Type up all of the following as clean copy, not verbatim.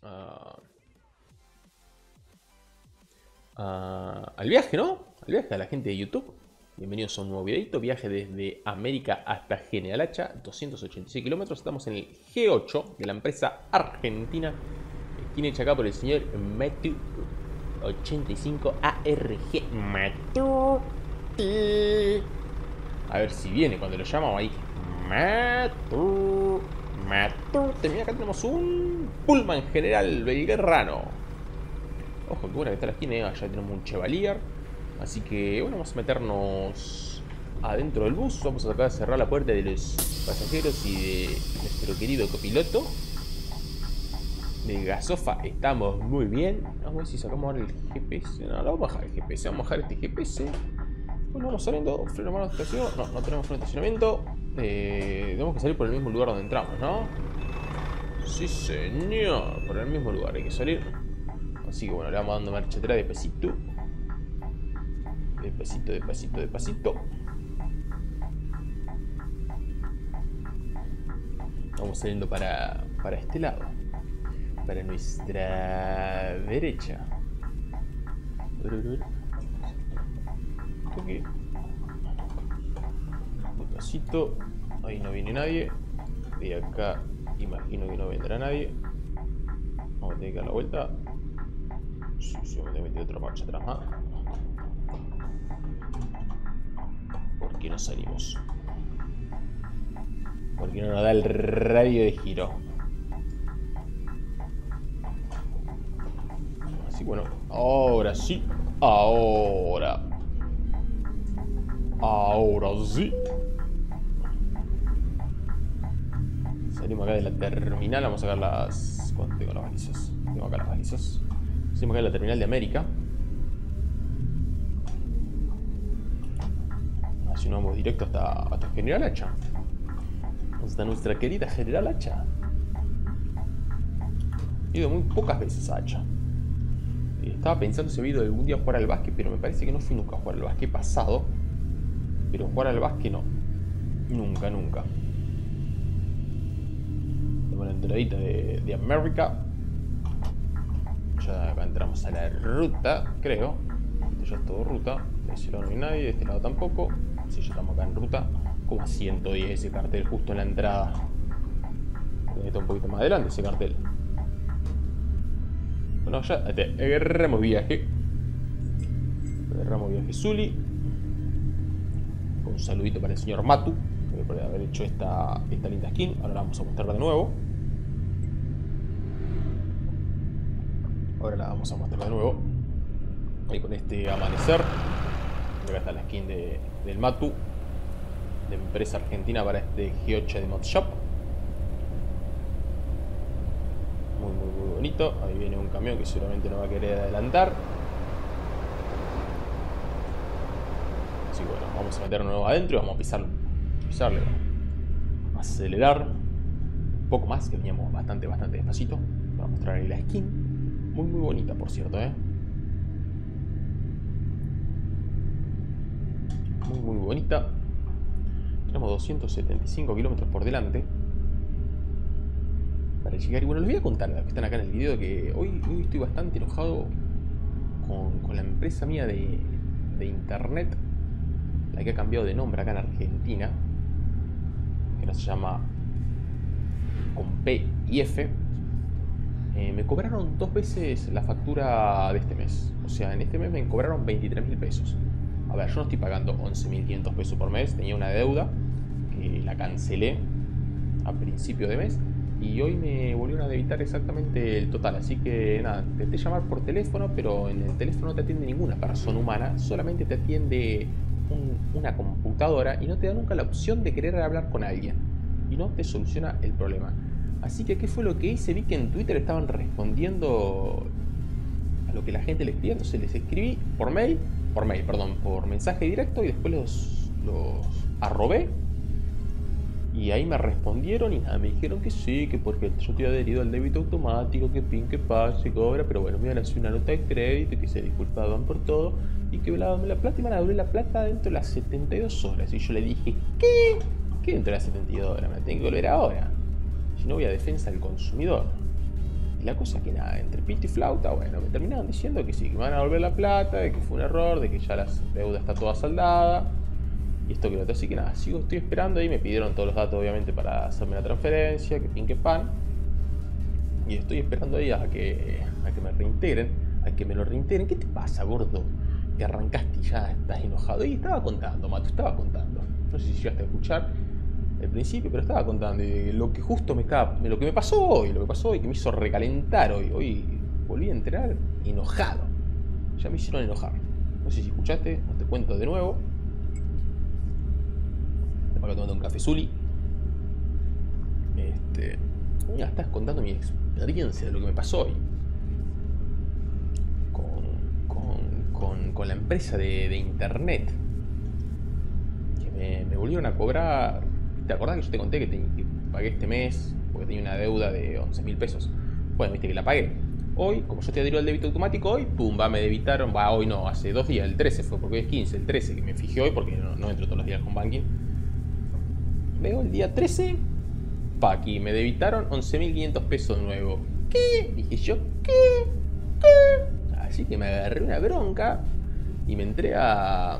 al viaje, ¿no? Al viaje a la gente de YouTube. Bienvenidos a un nuevo videito. Viaje desde América hasta General Hacha, 286 kilómetros. Estamos en el G8 de la empresa argentina, esquina hecha acá por el señor Matu 85 ARG. Matu. A ver si viene cuando lo llamamos ahí. Matu. Mira, acá tenemos un Pullman General Belgrano. Ojo, que buena que está la esquina. Allá tenemos un Chevalier. Así que bueno, vamos a meternos adentro del bus. Vamos a tratar de cerrar la puerta de los pasajeros y de nuestro querido copiloto. De gasofa estamos muy bien. Vamos a ver si sacamos ahora el GPS. No, vamos a bajar el GPS. Vamos a bajar este GPS. Bueno, vamos saliendo. Freno mano de estación. No, no tenemos freno de estacionamiento. Tenemos que salir por el mismo lugar donde entramos, ¿no? Sí, señor. Por el mismo lugar hay que salir. Así que bueno, le vamos dando marcha atrás despacito. Despacito, despacito, despacito. Vamos saliendo para este lado. Para nuestra derecha. Aquí. Despacito. Ahí no viene nadie. De acá imagino que no vendrá nadie. Vamos a tener que dar la vuelta. Sí, vamos a tener que meter otra marcha atrás más. ¿Por qué no salimos? ¿Por qué no nos da el radio de giro? Así bueno, ahora sí. Ahora sí. Salimos acá de la terminal. Vamos a sacar las... ¿Cuánto tengo las balizas? Tengo acá las balizas. Salimos acá de la terminal de América. Así nos vamos directo hasta General Hacha. Hasta nuestra querida General Hacha. He ido muy pocas veces a Hacha. Estaba pensando si he ido algún día a jugar al básquet, pero me parece que no fui nunca a jugar al básquet. He pasado, pero jugar al básquet no. Nunca, nunca. Tenemos la entradita de América. Ya acá entramos a la ruta, creo. Esto ya es todo ruta. De ese lado no hay nadie, de este lado tampoco. Si ya estamos acá en ruta. Como a 110 ese cartel justo en la entrada. Está un poquito más adelante ese cartel. Bueno, ya agarramos viaje. Agarramos viaje Zuli. Un saludito para el señor Matu, por haber hecho esta linda skin. Ahora la vamos a mostrar de nuevo. Ahora la vamos a mostrar de nuevo. Ahí con este amanecer. Acá está la skin del Matu, de empresa argentina, para este G8 de Mod Shop. Muy bonito. Ahí viene un camión que seguramente no va a querer adelantar. Así que bueno, vamos a meternos nuevo adentro y vamos a pisarle. Vamos a acelerar un poco más, que veníamos bastante despacito. Voy a mostrar ahí la skin. Muy bonita, por cierto, Muy bonita. Tenemos 275 kilómetros por delante para llegar. Y bueno, les voy a contar a los que están acá en el video que hoy estoy bastante enojado con la empresa mía de internet, la que ha cambiado de nombre acá en Argentina, que no se llama con P y F. Me cobraron 2 veces la factura de este mes. O sea, en este mes me cobraron 23.000 pesos. A ver, yo no estoy pagando 11.500 pesos por mes. Tenía una deuda que la cancelé a principio de mes y hoy me volvieron a debitar exactamente el total. Así que nada, intenté llamar por teléfono, pero en el teléfono no te atiende ninguna persona humana. Solamente te atiende una computadora y no te da nunca la opción de querer hablar con alguien. Y no te soluciona el problema. Así que, ¿qué fue lo que hice? Vi que en Twitter estaban respondiendo a lo que la gente le escribía. Entonces les escribí por mensaje directo, y después los arrobé. Y ahí me respondieron y nada, me dijeron que sí, que porque yo estoy adherido al débito automático, que pin, que pase, cobra, pero bueno, me iban a hacer una nota de crédito y que se disculpaban por todo y que me la plata, y me van a devolver la plata dentro de las 72 horas. Y yo le dije, ¿qué? ¿Qué dentro de las 72 horas? Me la tengo que volver ahora. Si no, voy a defensa del consumidor. la cosa es que nada, entre pito y flauta, bueno, me terminaron diciendo que sí, que me van a devolver la plata, de que fue un error, de que ya la deuda está toda saldada. Y esto que lo otro, así que nada, estoy esperando ahí, me pidieron todos los datos obviamente para hacerme la transferencia, que pin que pan. Y estoy esperando ahí a que me reintegren, a que me lo reintegren. ¿Qué te pasa, gordo? Que arrancaste y ya estás enojado. Y estaba contando, Mato, estaba contando. No sé si llegaste a escuchar el principio, pero estaba contando lo que justo lo que me pasó hoy, que me hizo recalentar hoy. Hoy volví a entrenar enojado. Ya me hicieron enojar. No sé si escuchaste, o te cuento de nuevo. Acá tomando un café Zuli. Mira, estás contando mi experiencia de lo que me pasó hoy. Con la empresa de internet. Que me volvieron a cobrar. ¿Te acordás que yo te conté que pagué este mes? Porque tenía una deuda de 11.000 pesos. Bueno, viste que la pagué. Hoy, como yo te adhiero al débito automático, hoy, pum, me debitaron. Hoy no, hace 2 días, el 13 fue, porque hoy es 15, el 13, que me fijé hoy porque no entro todos los días con banking. Veo el día 13, aquí me debitaron 11.500 pesos nuevos. ¿Qué? Dije yo, ¿qué? Así que me agarré una bronca y me entré a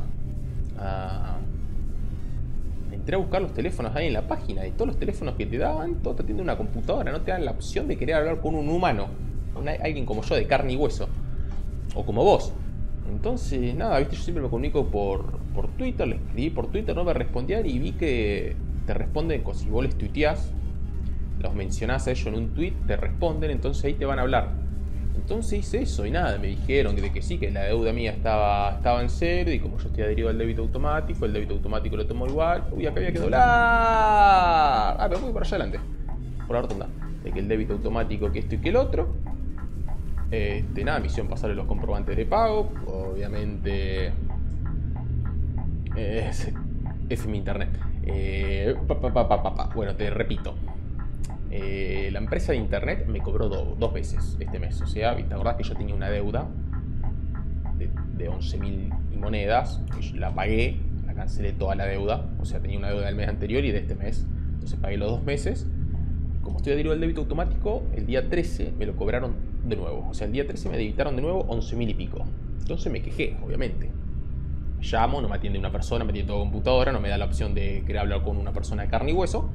buscar los teléfonos ahí en la página. Y todos los teléfonos que te daban, todo te atiende una computadora. No te dan la opción de querer hablar con un humano, con alguien como yo, de carne y hueso, o como vos. Entonces, nada, viste, yo siempre me comunico por Twitter. Le escribí por Twitter, no me respondían y vi que te responden, si vos les tuiteás, los mencionás a ellos en un tweet, te responden, entonces ahí te van a hablar. Entonces hice eso y nada, me dijeron que sí, que la deuda mía estaba en cero y como yo estoy adherido al débito automático, el débito automático lo tomo igual. Uy, acá había que doblar. Pero voy para allá adelante, por la rotonda. De que el débito automático, que esto y que el otro. Nada, me hicieron pasarle los comprobantes de pago. Obviamente es mi internet. Bueno, te repito. La empresa de internet me cobró dos veces este mes. O sea, ¿te acordás que yo tenía una deuda de 11.000 y monedas? Yo la pagué, la cancelé toda la deuda. O sea, tenía una deuda del mes anterior y de este mes. Entonces pagué los 2 meses. Como estoy adherido al débito automático, el día 13 me lo cobraron de nuevo. O sea, el día 13 me debitaron de nuevo 11.000 y pico. Entonces me quejé, obviamente. Llamo, no me atiende una persona, me atiende toda computadora, no me da la opción de querer hablar con una persona de carne y hueso.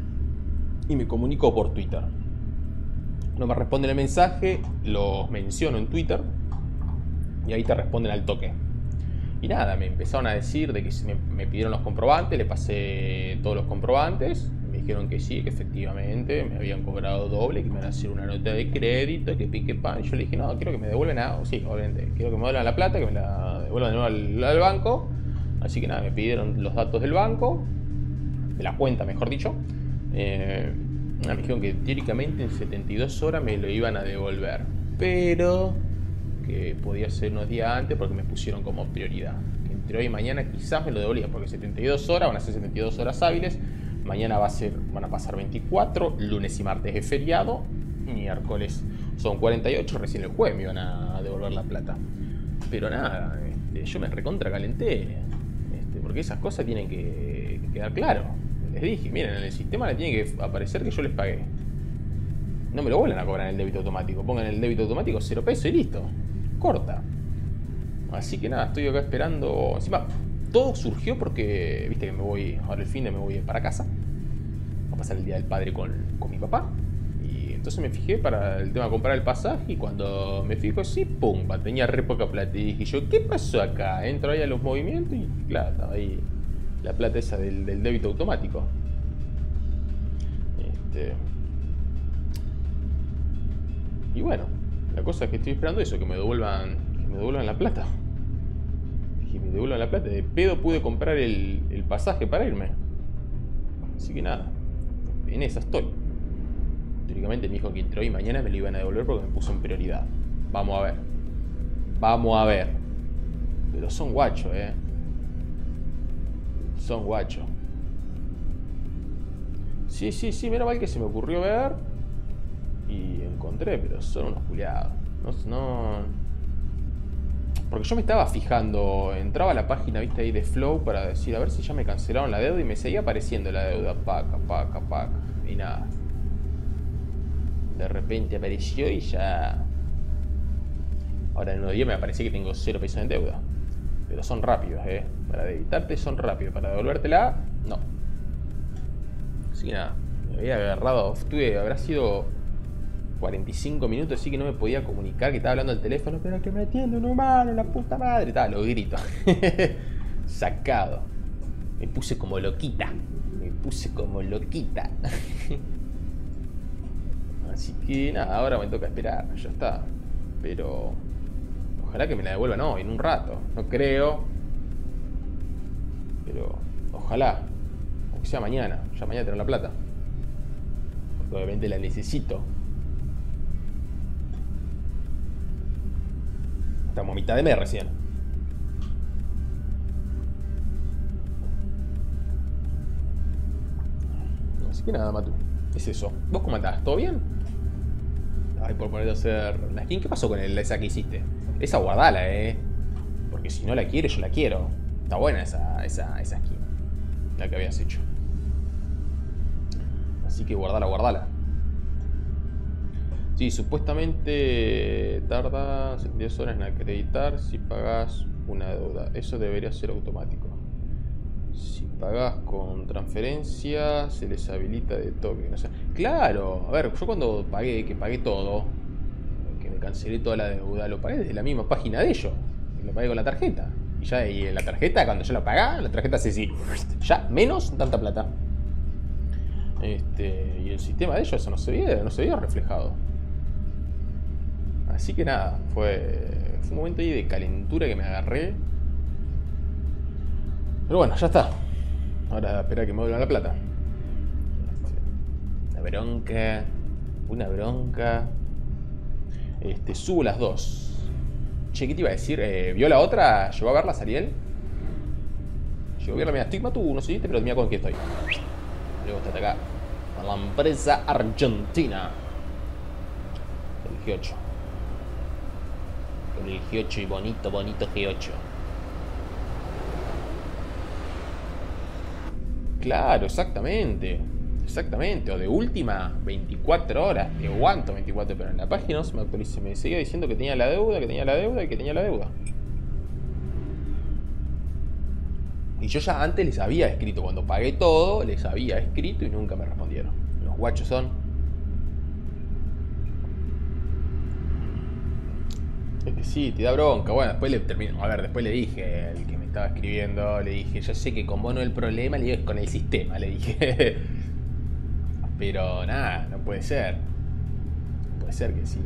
Y me comunico por Twitter. No me responden el mensaje, los menciono en Twitter y ahí te responden al toque. Y nada, me empezaron a decir de que me pidieron los comprobantes, le pasé todos los comprobantes. Me dijeron que sí, que efectivamente me habían cobrado doble, que me iban a hacer una nota de crédito, que pique pan. Yo le dije, no, quiero que me devuelvan nada. Sí, obviamente, quiero que me devuelvan la plata, que me la devuelvan de nuevo al banco. Así que nada, me pidieron los datos del banco, de la cuenta, mejor dicho. Me dijeron que teóricamente en 72 horas me lo iban a devolver, pero que podía ser unos días antes porque me pusieron como prioridad. Que entre hoy y mañana quizás me lo devolvían, porque 72 horas van a ser 72 horas hábiles. Mañana van a pasar 24, lunes y martes es feriado, miércoles son 48, recién el jueves me iban a devolver la plata. Pero nada, yo me recontra calenté, porque esas cosas tienen que quedar claro. Les dije, miren, en el sistema le tiene que aparecer que yo les pagué. No me lo vuelvan a cobrar en el débito automático. Pongan en el débito automático 0 pesos y listo. Corta. Así que nada, estoy acá esperando. Encima, todo surgió porque, viste que me voy, ahora el fin de me voy para casa. Voy a pasar el día del padre con mi papá. Y entonces me fijé para el tema de comprar el pasaje. Y cuando me fijo así, pum, tenía re poca plata. Y dije yo, ¿qué pasó acá? Entro ahí a los movimientos y claro, estaba ahí la plata esa del débito automático. Y bueno, la cosa es que estoy esperando eso, que me devuelvan la plata. Que me devuelvan la plata. De pedo pude comprar el pasaje para irme. Así que nada, en esa estoy. Teóricamente me dijo que entre hoy y mañana me lo iban a devolver porque me puso en prioridad. Vamos a ver. Vamos a ver. Pero son guachos, son guachos. Sí, menos mal que se me ocurrió ver y encontré, pero son unos culiados. No. Porque yo me estaba fijando, entraba a la página, viste, ahí de Flow para decir a ver si ya me cancelaron la deuda y me seguía apareciendo la deuda, paca, y nada. De repente apareció y ya... Ahora en unos días me aparece que tengo 0 pesos en deuda. Pero son rápidos, Para debitarte son rápidos. Para devolvértela, no. Así que nada, me había agarrado. Habrá sido 45 minutos, así que no me podía comunicar, que estaba hablando al teléfono, pero que me atiende un humano, la puta madre. Estaba los gritos. Sacado. Me puse como loquita. Así que nada, ahora me toca esperar, ya está. Pero ojalá que me la devuelvan hoy, en un rato. No creo, pero ojalá. Aunque sea mañana, ya mañana tengo la plata. Porque obviamente la necesito. Estamos a mitad de mes recién. Así que nada, Matu. Es eso. ¿Vos cómo andás? ¿Todo bien? Ay, por ponerte a hacer la skin. ¿Qué pasó con esa que hiciste? Esa guardala, Porque si no la quieres, yo la quiero. Está buena esa skin. La que habías hecho. Así que guardala. Sí, supuestamente tarda 72 horas en acreditar si pagas una deuda. Eso debería ser automático. Si pagas con transferencia, se les habilita de toque. No sé. Claro, a ver, yo cuando pagué todo, que me cancelé toda la deuda, lo pagué desde la misma página de ellos. Lo pagué con la tarjeta. Y en la tarjeta, cuando yo la pagaba, la tarjeta hace así, ya menos tanta plata. Y el sistema de ellos eso no se vio reflejado. Así que nada, fue un momento ahí de calentura que me agarré. Pero bueno, ya está. Ahora espera que me vuelvan la plata. Una bronca. Subo las dos. Che, ¿qué te iba a decir? ¿Vio la otra? ¿Llegó a verla, Sariel? Llegó a verla, mira, estoy Matu, no sé si pero mira con quién estoy. Luego está acá. Con la empresa argentina. El G8. Con el G8 y bonito G8. Claro, exactamente. O de última, 24 horas. Te aguanto 24, pero en la página no se me actualiza. Me seguía diciendo que tenía la deuda. Y yo ya antes les había escrito. Cuando pagué todo, les había escrito y nunca me respondieron. Los guachos son. Sí, te da bronca. Bueno, después le termino. A ver, después le dije al que me estaba escribiendo, le dije, yo sé que con vos no es el problema, le dije, es con el sistema, le dije. Pero nada, no puede ser. No puede ser que sí,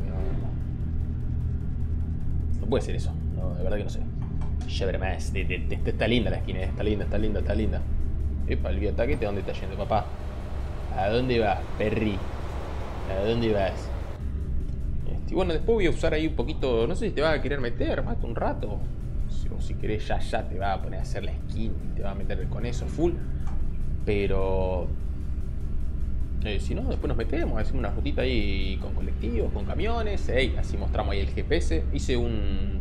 no puede ser eso. No, de verdad que no sé. Ya más. Está linda la esquina, está linda. Epa, el biotaquete, ¿a dónde está yendo, papá? ¿A dónde vas, perri? ¿A dónde vas? Y bueno, después voy a usar ahí un poquito. No sé si te va a querer meter, mate un rato. O si querés ya te va a poner a hacer la skin y te va a meter con eso full. Pero si no, después nos metemos, hacemos una rutita ahí con colectivos, con camiones. Así mostramos ahí el GPS. Hice un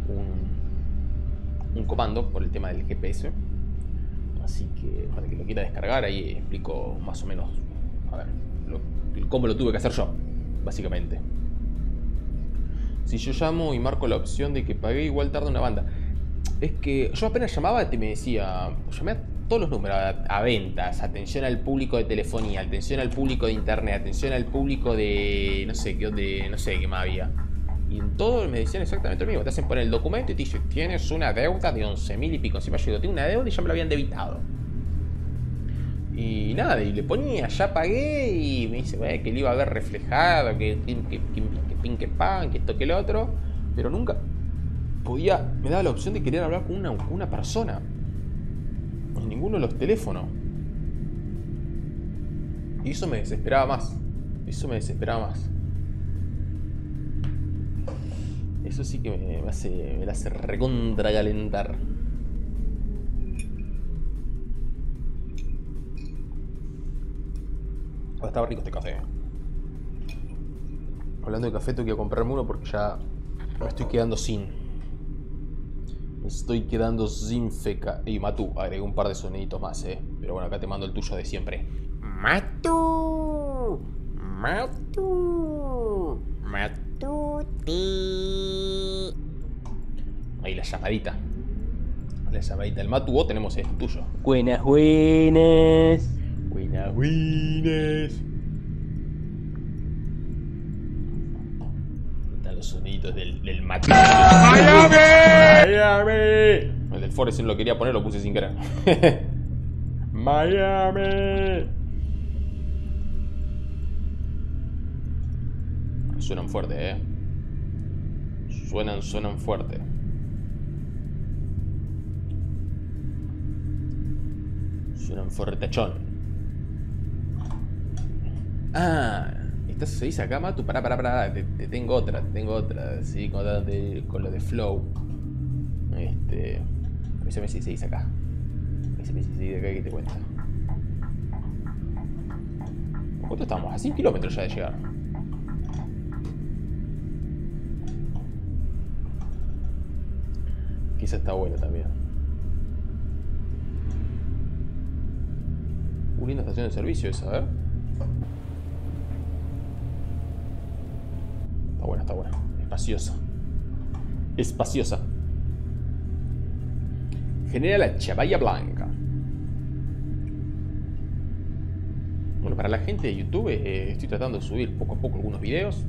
comando por el tema del GPS. Así que para que lo quiera descargar, ahí explico más o menos, a ver, cómo lo tuve que hacer yo, básicamente. Si yo llamo y marco la opción de que pagué, igual tarda una banda. Es que yo apenas llamaba y me decía, llamé a todos los números, a ventas, atención al público de telefonía, atención al público de internet, atención al público de no sé qué más había. Y en todo me decían exactamente lo mismo. Te hacen poner el documento y te dicen, tienes una deuda de 11.000 y pico. Encima yo digo, tengo una deuda y ya me la habían debitado. Y nada, y le ponía, ya pagué, y me dice, que le iba a ver reflejado, que pin, que pan, que esto, que lo otro. Pero nunca podía, me daba la opción de querer hablar con una persona. En ninguno de los teléfonos. Y eso me desesperaba más. Eso sí que me la hace recontra calentar. Estaba rico este café. Hablando de café, tengo que comprarme uno porque ya me estoy quedando sin. Feca. Y Matu, agregué un par de soniditos más, Pero bueno, acá te mando el tuyo de siempre. Matu. Matuti. Ahí la llamadita. La llamadita del Matu, vos tenemos el tuyo. Buenas, buenas. Buenas, buenas. Están los soniditos del Matu. ¡Miami! ¡Miami! El del Forest no lo quería poner, lo puse sin querer. ¡Miami! Suenan fuerte, Suenan fuerte. Suenan fuertechón. Ah, ¿se dice acá, Matu? Pará. Te tengo otra, sí, con lo de Flow. Avísame si se dice acá. Avísame si se dice acá que te cuenta. ¿Cuánto estamos? A 100 kilómetros ya de llegar. Quizá está bueno también. Linda estación de servicio esa, a ver. Está buena. Espaciosa. Genera la Chabaya Blanca. Bueno, para la gente de YouTube estoy tratando de subir poco a poco algunos videos.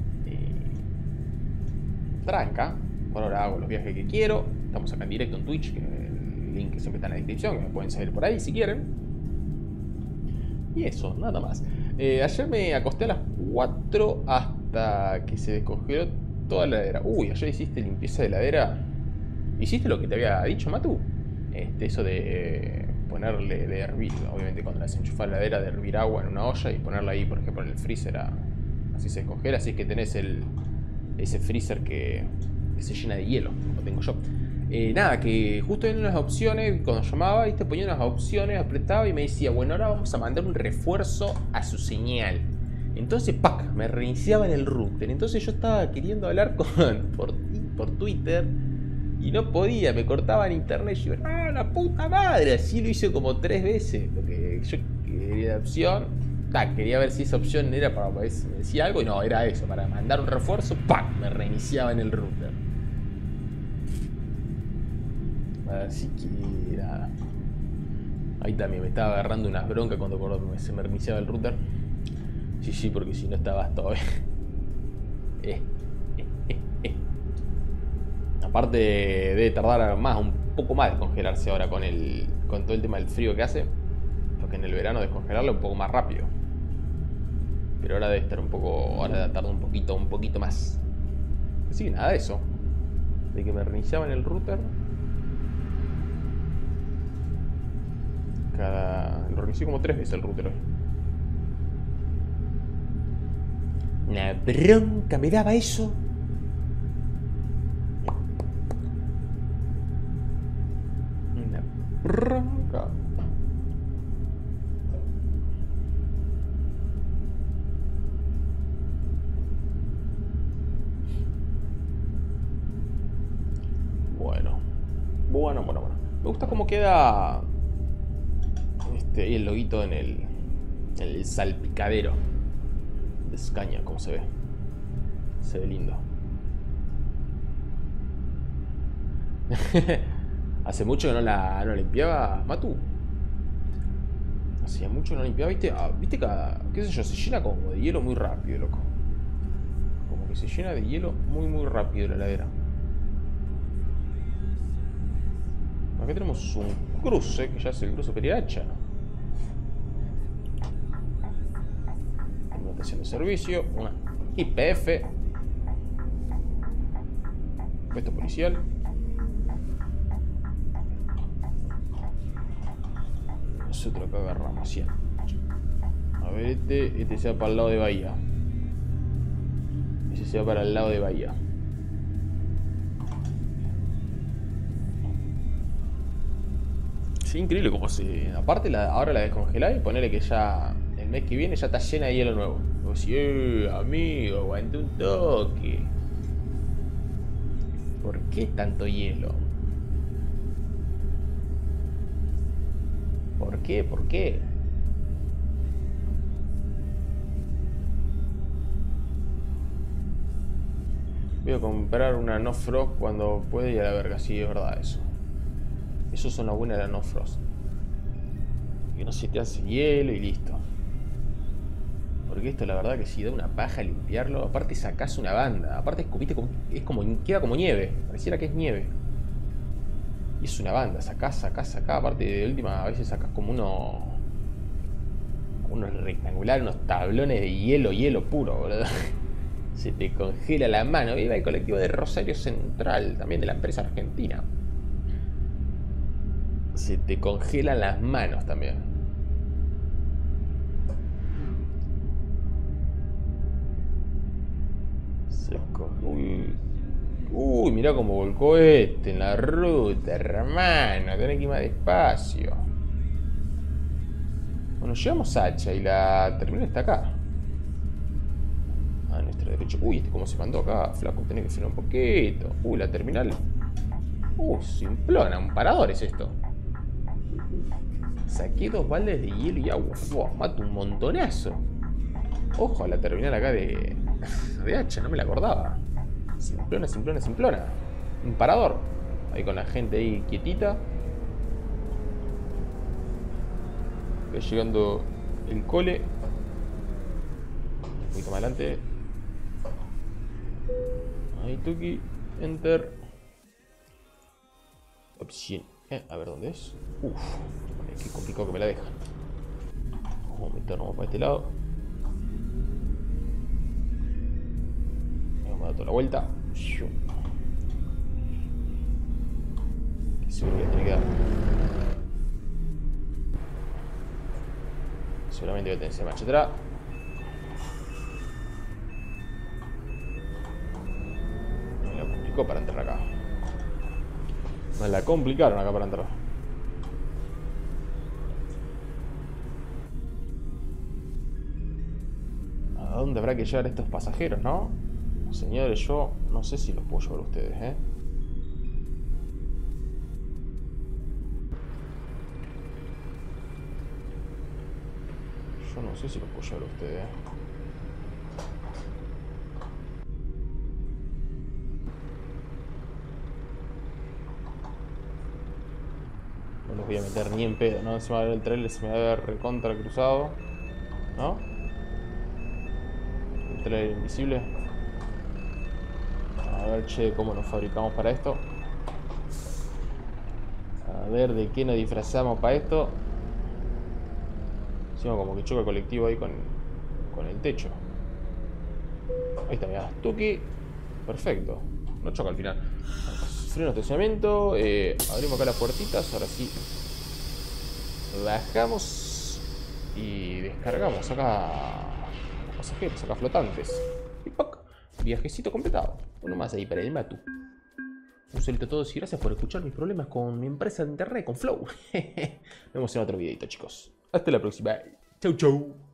Tranca. Por ahora hago los viajes que quiero. Estamos acá en directo en Twitch, que el link siempre está en la descripción, que me pueden seguir por ahí si quieren. Y eso, nada más. Ayer me acosté a las 4 hasta que se descongeló toda la heladera. Uy, ayer hiciste limpieza de heladera. ¿Hiciste lo que te había dicho, Matu? Eso de ponerle, de hervir, obviamente cuando la desenchufás la heladera, de hervir agua en una olla y ponerla ahí, por ejemplo, en el freezer, así se descongela. Así que tenés ese freezer que se llena de hielo, como tengo yo. Nada, que justo en unas opciones, cuando llamaba, ¿viste? Ponía unas opciones, apretaba y me decía, bueno, ahora vamos a mandar un refuerzo a su señal. Entonces, ¡pac!, me reiniciaba en el router. Entonces yo estaba queriendo hablar por Twitter y no podía, me cortaba en internet. Y yo, ¡ah, la puta madre! Así lo hice como 3 veces. Lo que yo quería opción, quería ver si esa opción era para ver si me decía algo. Y no, era eso, para mandar un refuerzo, ¡pac!, me reiniciaba en el router. Así que nada. Ahí también me estaba agarrando unas broncas cuando se me reiniciaba el router. Sí, porque si no estabas todo bien. Aparte debe tardar un poco más descongelarse ahora con todo el tema del frío que hace. Porque en el verano descongelarlo un poco más rápido. Pero ahora debe estar ahora debe tardar un poquito más. Así que nada de eso. De que me reiniciaba en el router. Lo reinicié como 3 veces el router hoy. Una bronca me daba eso. Una bronca. Bueno. Me gusta cómo queda ahí el loguito en el salpicadero de Scania, como se ve. Se ve lindo. Hace mucho que no la limpiaba, Matu. Hacía mucho que no la limpiaba, ¿viste? Qué sé yo, se llena como de hielo muy rápido, loco. Como que se llena de hielo muy rápido la heladera. Acá tenemos un cruce, que ya es el cruce Periacha. Una estación de servicio, una YPF. Puesto policial. Nosotros acá agarramos, ¿sí? A ver, este se va para el lado de Bahía. Ese se va para el lado de Bahía. Sí, increíble como se... Aparte ahora la descongelás y ponele que ya el mes que viene ya está llena de hielo nuevo. Como si, amigo, aguante un toque. ¿Por qué tanto hielo? ¿Por qué? ¿Por qué? Voy a comprar una No Frost cuando pueda y a la verga. Sí, es verdad eso. Eso son las buenas de la No Frost. Que no se te hace hielo y listo. Porque esto la verdad que si da una paja limpiarlo. Aparte sacás una banda. Aparte es como queda como nieve. Pareciera que es nieve. Y es una banda. Sacás. Aparte de última a veces sacás como unos rectangulares, unos tablones de hielo puro, boludo. Se te congela la mano. Viva el colectivo de Rosario Central, también de la empresa argentina. Se te congelan las manos también. Uy, mirá cómo volcó este en la ruta, hermano. Tenés que ir más despacio. Bueno, llegamos a Hacha y la terminal está acá. A nuestro derecho. Uy, este cómo se mandó acá, flaco. Tenés que frenar un poquito. Uy, la terminal. Simplona, un parador es esto. Saqué 2 baldes de hielo y agua. Fua, mato un montonazo. Ojo a la terminal acá de Hacha, no me la acordaba. Simplona. Un parador. Ahí con la gente ahí quietita. Va llegando el cole. Un poquito más adelante. Ahí Tuki. Enter. Opción. A ver dónde es. Qué complicado que me la dejan. Vamos a meternos para este lado. Vamos a dar toda la vuelta. Que seguro que tiene que dar. Seguramente voy a tener ese marcha atrás. Me la complicó para entrar acá. Me la complicaron acá para entrar. ¿A dónde habrá que llevar estos pasajeros, no? Señores, yo no sé si los puedo llevar a ustedes, ¿eh? Yo no sé si los puedo llevar a ustedes, No los voy a meter ni en pedo, ¿no? Se me va a ver el trailer, se me va a ver recontra cruzado, ¿no? El trailer invisible. A ver, che, cómo nos fabricamos para esto. A ver de qué nos disfrazamos para esto. Encima como que choca el colectivo ahí con el techo. Ahí está, mirá. Tuki. Perfecto. No choca al final. Freno de estacionamiento. Abrimos acá las puertitas. Ahora sí. Bajamos. Y descargamos acá los pasajeros, acá flotantes. Y ¡pac! Viajecito completado. Uno más ahí para el Matu. Un saludo a todos y gracias por escuchar mis problemas con mi empresa de internet, con Flow. Nos vemos en otro videito, chicos. Hasta la próxima. Chau, chau.